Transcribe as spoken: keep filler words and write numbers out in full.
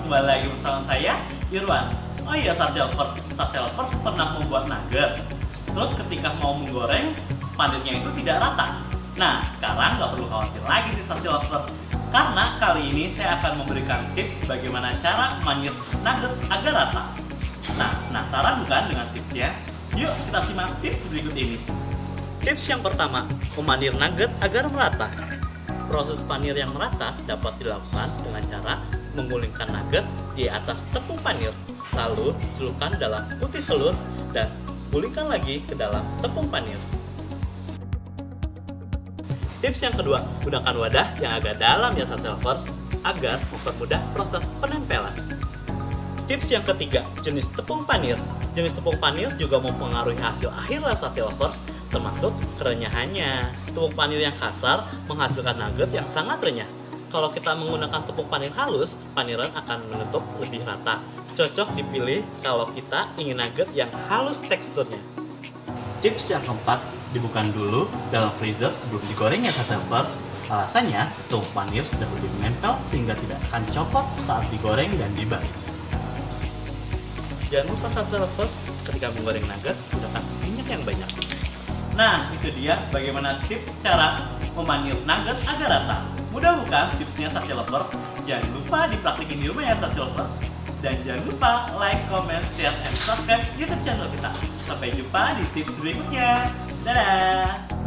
kembali lagi bersama saya, Irwan. Oh iya, Star Lovers, Star Lovers pernah membuat nugget. Terus ketika mau menggoreng, panirnya itu tidak rata. Nah, sekarang nggak perlu khawatir lagi di Star Lovers, karena kali ini saya akan memberikan tips bagaimana cara manyet nugget agar rata. Nah, penasaran bukan dengan tipsnya? Yuk kita simak tips berikut ini. Tips yang pertama, memanir nugget agar merata. Proses panir yang merata dapat dilakukan dengan cara menggulingkan nugget di atas tepung panir, lalu celupkan dalam putih telur dan gulingkan lagi ke dalam tepung panir. Tips yang kedua, gunakan wadah yang agak dalam ya Star Lovers agar mempermudah proses penempelan. Tips yang ketiga, jenis tepung panir. Jenis tepung panir juga mempengaruhi hasil akhir Star Lovers, termasuk kerenyahannya. Tepung panir yang kasar menghasilkan nugget yang sangat renyah. Kalau kita menggunakan tepung panir halus, paniran akan menutup lebih rata. Cocok dipilih kalau kita ingin nugget yang halus teksturnya. Tips yang keempat, dibuka dulu dalam freezer sebelum digoreng ya Star Lovers. Alasannya, tepung panir sudah lebih menempel sehingga tidak akan copot saat digoreng dan dibalik. Jangan lupa Star Lovers, ketika menggoreng nugget, gunakan minyak yang banyak. Nah, itu dia bagaimana tips cara memanir nugget agar rata. Mudah bukan tipsnya Star Lovers? Jangan lupa dipraktikin di rumah ya Star Lovers. Dan jangan lupa like, comment, share, and subscribe YouTube channel kita. Sampai jumpa di tips berikutnya. Dadah!